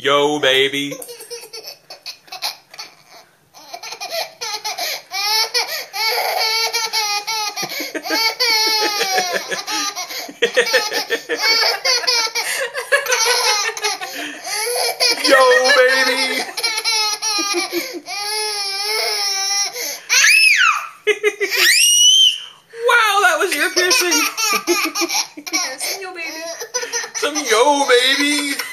Yo, baby. Yo, baby. Wow, that was your piercing. Some yo, baby. Some yo, baby.